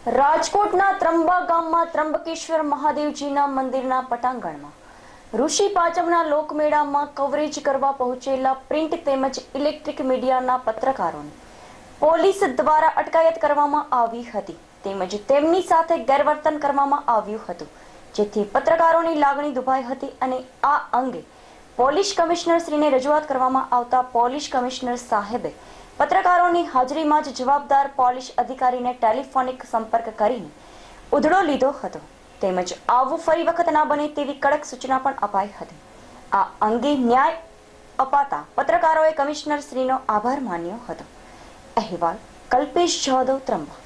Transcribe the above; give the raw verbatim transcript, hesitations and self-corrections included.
રાજકોટના ત્રંબા ગામમાં ત્રંબકેશ્વર મહાદેવજીના મંદિરના પટાંગણમાં ઋષિ પાંચમના લોકમેળામાં કવરેજ કરવા પહોંચેલા પ્રિન્ટ તેમજ ઇલેક્ટ્રિક મીડિયાના પત્રકારોને પોલીસ દ્વારા અટકાયત કરવામાં આવી હતી તેમજ તેમની સાથે ગેરવર્તન કરવામાં આવ્યું હતું, જેથી પત્રકારોની લાગણી દુભાઈ હતી અને આ અંગે પોલીસ કમિશનર શ્રીને રજૂઆત કરવામાં આવતા પોલીસ કમિશનર સાહેબે પત્રકારોની હાજરીમાં જ જવાબદાર પોલીસ અધિકારીને ટેલિફોનિક સંપર્ક કરીને ઉધડો લીધો હતો તેમજ આવું ફરી વખત ના બને તેવી કડક સૂચના પણ અપાઈ હતી। આ અંગે ન્યાય અપાતા પત્રકારોએ કમિશનર શ્રીનો આભાર માન્યો હતો। અહેવાલ કલ્પેશ જાદવ, ત્રંબા।